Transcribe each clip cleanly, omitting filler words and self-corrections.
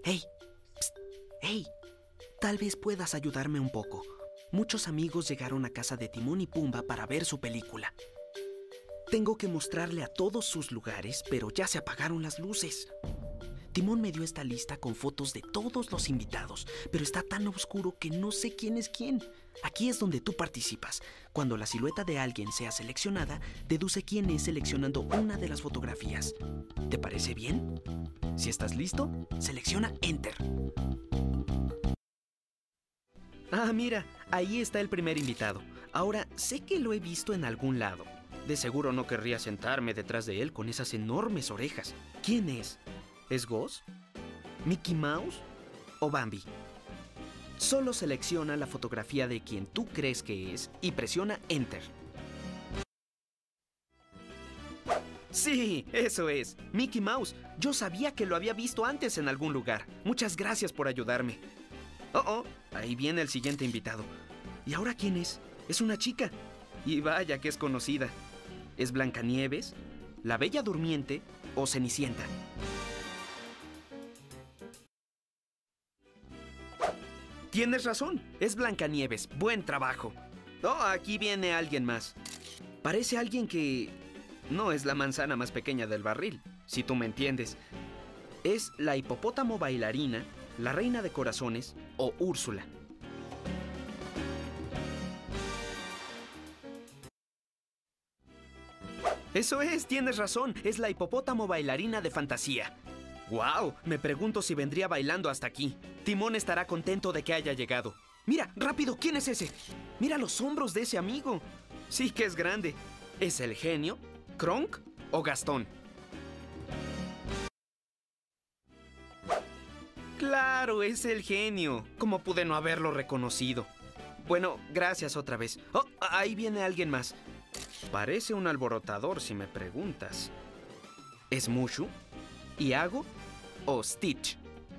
¡Hey! Psst, ¡hey! Tal vez puedas ayudarme un poco. Muchos amigos llegaron a casa de Timón y Pumba para ver su película. Tengo que mostrarle a todos sus lugares, pero ya se apagaron las luces. Timón me dio esta lista con fotos de todos los invitados, pero está tan oscuro que no sé quién es quién. Aquí es donde tú participas. Cuando la silueta de alguien sea seleccionada, deduce quién es seleccionando una de las fotografías. ¿Te parece bien? Si estás listo, selecciona Enter. Ah, mira, ahí está el primer invitado. Ahora, sé que lo he visto en algún lado. De seguro no querría sentarme detrás de él con esas enormes orejas. ¿Quién es? ¿Es Goz? ¿Mickey Mouse? ¿O Bambi? Solo selecciona la fotografía de quien tú crees que es y presiona Enter. ¡Sí! Eso es, Mickey Mouse. Yo sabía que lo había visto antes en algún lugar. Muchas gracias por ayudarme. Oh, ahí viene el siguiente invitado. ¿Y ahora quién es? Es una chica. Y vaya que es conocida. ¿Es Blancanieves, la Bella Durmiente o Cenicienta? Tienes razón, es Blancanieves. Buen trabajo. Oh, aquí viene alguien más. Parece alguien que no es la manzana más pequeña del barril, si tú me entiendes. Es la hipopótamo bailarina, la reina de corazones o Úrsula. Eso es, tienes razón. Es la hipopótamo bailarina de fantasía. ¡Guau! Me pregunto si vendría bailando hasta aquí. Timón estará contento de que haya llegado. Mira, rápido, ¿quién es ese? Mira los hombros de ese amigo. Sí que es grande. ¿Es el genio, Kronk o Gastón? ¡Claro, es el genio! ¿Cómo pude no haberlo reconocido? Bueno, gracias otra vez. Oh, ahí viene alguien más. Parece un alborotador, si me preguntas. ¿Es Mushu, Iago o Stitch?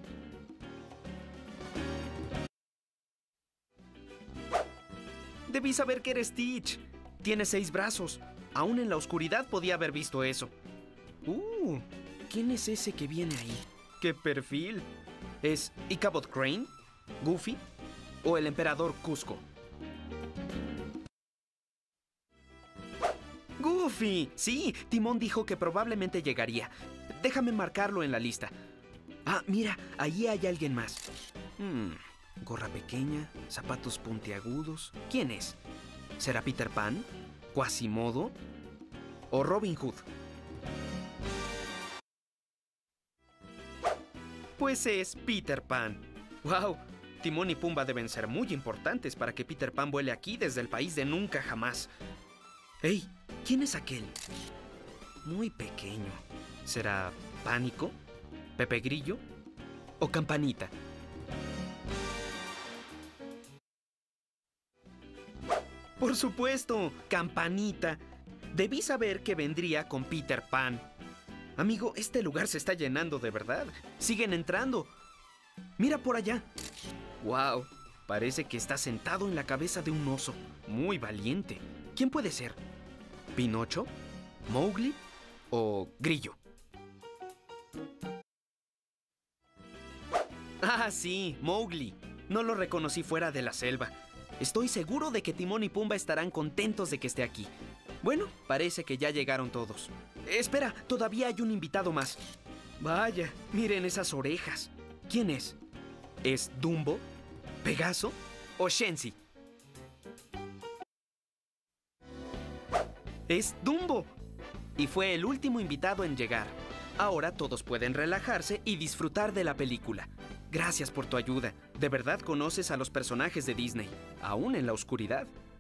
Debí saber que eres Stitch. Tiene 6 brazos. Aún en la oscuridad podía haber visto eso. ¿Quién es ese que viene ahí? ¡Qué perfil! ¿Es Ichabod Crane, Goofy o el emperador Cusco? ¡Goofy! Sí, Timón dijo que probablemente llegaría. Déjame marcarlo en la lista. Ah, mira, ahí hay alguien más. Gorra pequeña, zapatos puntiagudos. ¿Quién es? ¿Será Peter Pan? ¿Quasimodo? ¿O Robin Hood? Pues es Peter Pan. ¡Wow! Timón y Pumba deben ser muy importantes para que Peter Pan vuele aquí desde el país de nunca jamás. ¡Ey! ¿Quién es aquel? Muy pequeño. ¿Será Pánico? ¿Pepe Grillo? ¿O Campanita? ¡Por supuesto! ¡Campanita! Debí saber que vendría con Peter Pan. Amigo, este lugar se está llenando de verdad. ¡Siguen entrando! ¡Mira por allá! ¡Wow! Parece que está sentado en la cabeza de un oso. Muy valiente. ¿Quién puede ser? ¿Pinocho? ¿Mowgli? ¿O Grillo? Ah, sí, Mowgli. No lo reconocí fuera de la selva. Estoy seguro de que Timón y Pumba estarán contentos de que esté aquí. Bueno, parece que ya llegaron todos. Espera, todavía hay un invitado más. Vaya, miren esas orejas. ¿Quién es? ¿Es Dumbo, Pegaso o Shenzi? ¡Es Dumbo! Y fue el último invitado en llegar. Ahora todos pueden relajarse y disfrutar de la película. Gracias por tu ayuda. De verdad conoces a los personajes de Disney, aún en la oscuridad.